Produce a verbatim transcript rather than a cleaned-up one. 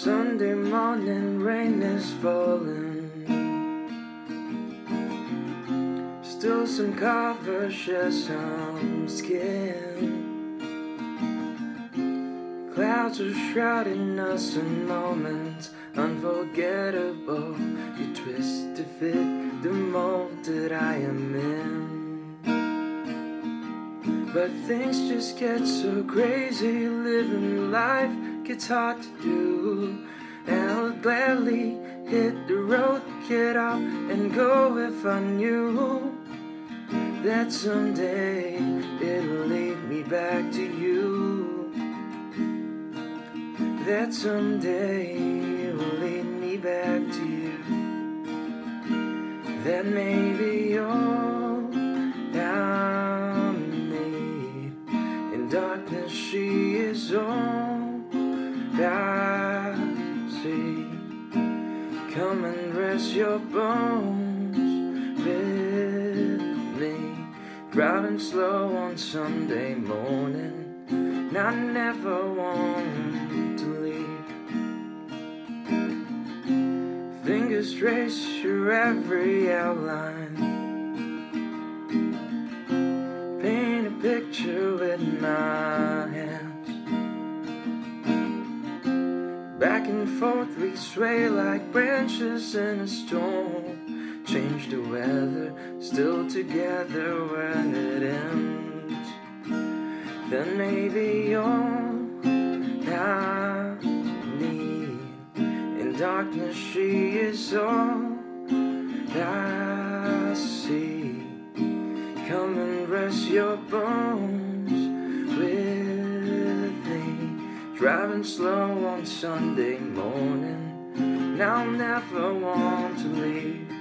Sunday morning, rain is falling. Still some covers share some skin. Clouds are shrouding us in moments unforgettable. You twist to fit the mold that I am in. But things just get so crazy, living life gets hard to do. And I would gladly hit the road, get off and go if I knew that someday it'll lead me back to you. That someday it will lead me back to you. That may be all I need. In darkness she is all I see. Come and rest your bones with me. Driving slow on Sunday morning, and I never want to leave. Fingers trace your every outline. Paint a picture with my hands. Back and forth we sway like branches in a storm. Change the weather, still together when it ends. Then maybe all I need. In darkness she is all I see. Come and rest your bones with me. Driving slow on Sunday morning, and I'll never want to leave.